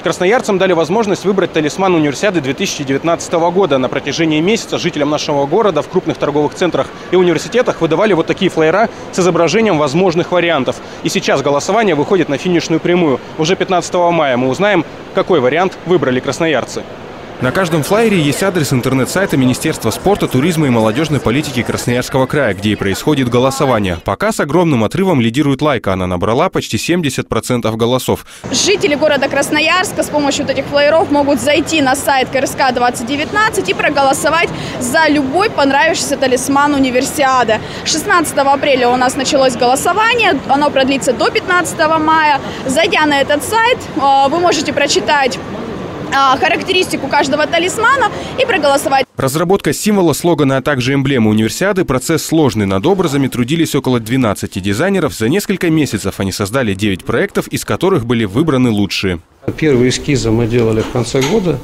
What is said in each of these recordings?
Красноярцам дали возможность выбрать талисман универсиады 2019 года. На протяжении месяца жителям нашего города в крупных торговых центрах и университетах выдавали вот такие флаера с изображением возможных вариантов. И сейчас голосование выходит на финишную прямую. Уже 15 мая мы узнаем, какой вариант выбрали красноярцы. На каждом флаере есть адрес интернет-сайта Министерства спорта, туризма и молодежной политики Красноярского края, где и происходит голосование. Пока с огромным отрывом лидирует Лайка. Она набрала почти 70% голосов. Жители города Красноярска с помощью вот этих флаеров могут зайти на сайт КРСК 2019 и проголосовать за любой понравившийся талисман универсиады. 16 апреля у нас началось голосование. Оно продлится до 15 мая. Зайдя на этот сайт, вы можете прочитать характеристику каждого талисмана и проголосовать. Разработка символа, слогана, а также эмблемы универсиады – процесс сложный. Над образами трудились около 12 дизайнеров. За несколько месяцев они создали 9 проектов, из которых были выбраны лучшие. Первые эскизы мы делали в конце года.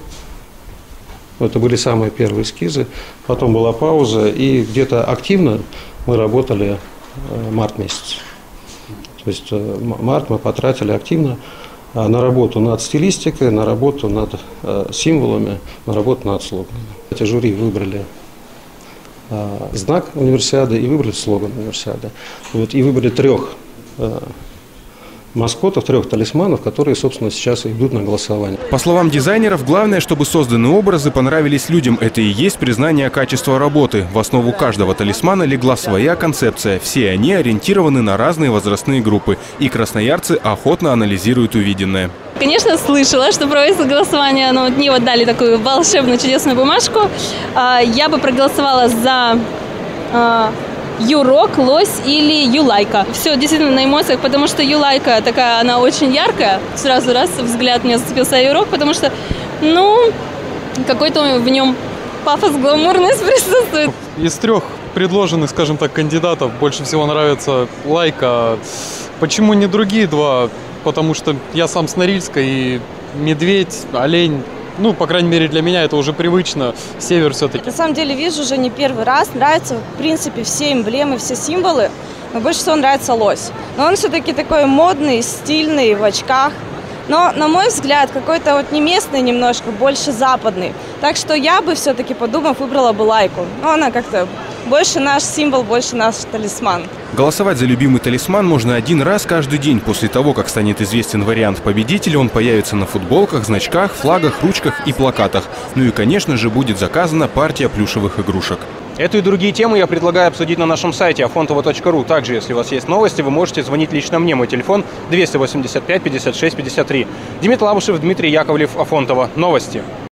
Это были самые первые эскизы. Потом была пауза, и где-то активно мы работали март месяц. То есть март мы потратили активно на работу над стилистикой, на работу над символами, на работу над слоганами. Эти жюри выбрали знак универсиады и выбрали слоган универсиады. И выбрали 3 маскотов, 3 талисманов, которые, собственно, сейчас и идут на голосование. По словам дизайнеров, главное, чтобы созданные образы понравились людям. Это и есть признание качества работы. В основу каждого талисмана легла своя концепция. Все они ориентированы на разные возрастные группы. И красноярцы охотно анализируют увиденное. Конечно, слышала, что проводится голосование, но мне вот дали такую волшебную чудесную бумажку. Я бы проголосовала за Юрок, Лось или Юлайка. Все действительно на эмоциях, потому что Юлайка такая, она очень яркая. Сразу раз взгляд мне зацепился Юрок, потому что, какой-то в нем пафос, гламурность присутствует. Из 3 предложенных, скажем так, кандидатов больше всего нравится Лайка. Почему не другие 2? Потому что я сам с Норильска, и медведь, олень. По крайней мере, для меня это уже привычно. Север все-таки. На самом деле, вижу уже не первый раз. Нравятся, в принципе, все эмблемы, все символы. Но больше всего нравится лось. Но он все-таки такой модный, стильный, в очках. Но, на мой взгляд, какой-то не местный немножко, больше западный. Так что я бы все-таки, подумав, выбрала бы Лайку. Но она как-то больше наш символ, больше наш талисман. Голосовать за любимый талисман можно 1 раз каждый день. После того, как станет известен вариант победителя, он появится на футболках, значках, флагах, ручках и плакатах. И, конечно же, будет заказана партия плюшевых игрушек. Эту и другие темы я предлагаю обсудить на нашем сайте afontovo.ru. Также, если у вас есть новости, вы можете звонить лично мне. Мой телефон 285 56 53. Демид Лабушев, Дмитрий Яковлев, Афонтово. Новости.